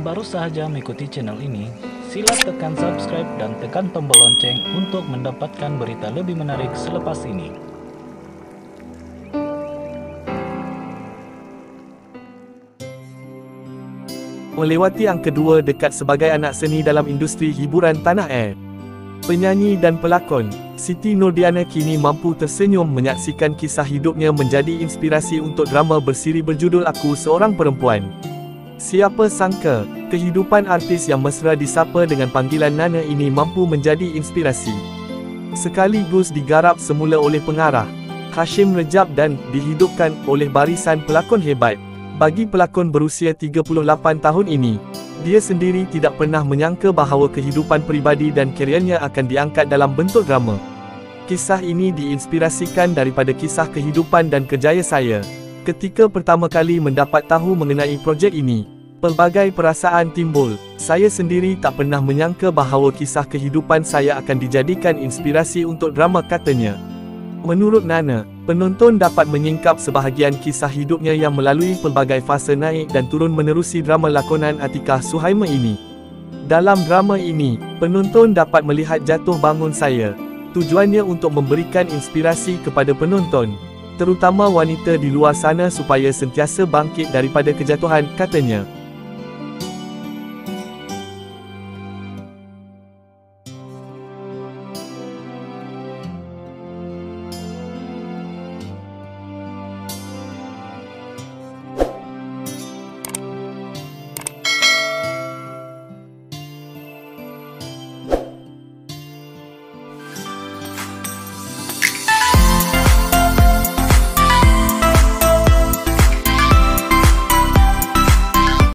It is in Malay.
kalian baru saja mengikuti channel ini, sila tekan subscribe dan tekan tombol lonceng untuk mendapatkan berita lebih menarik selepas ini. Melewati yang kedua dekat sebagai anak seni dalam industri hiburan tanah air. Penyanyi dan pelakon, Siti Nurdiana kini mampu tersenyum menyaksikan kisah hidupnya menjadi inspirasi untuk drama bersiri berjudul Aku Seorang Perempuan. Siapa sangka, kehidupan artis yang mesra disapa dengan panggilan Nana ini mampu menjadi inspirasi. Sekaligus digarap semula oleh pengarah Hashim Rejab dan dihidupkan oleh barisan pelakon hebat. Bagi pelakon berusia 38 tahun ini, dia sendiri tidak pernah menyangka bahawa kehidupan peribadi dan kerjanya akan diangkat dalam bentuk drama. Kisah ini diinspirasikan daripada kisah kehidupan dan kerjaya saya. Ketika pertama kali mendapat tahu mengenai projek ini, pelbagai perasaan timbul. Saya sendiri tak pernah menyangka bahawa kisah kehidupan saya akan dijadikan inspirasi untuk drama, katanya. Menurut Nana, penonton dapat menyingkap sebahagian kisah hidupnya yang melalui pelbagai fasa naik dan turun menerusi drama lakonan Atikah Suhaima ini. Dalam drama ini, penonton dapat melihat jatuh bangun saya. Tujuannya untuk memberikan inspirasi kepada penonton, terutama wanita di luar sana supaya sentiasa bangkit daripada kejatuhan, katanya.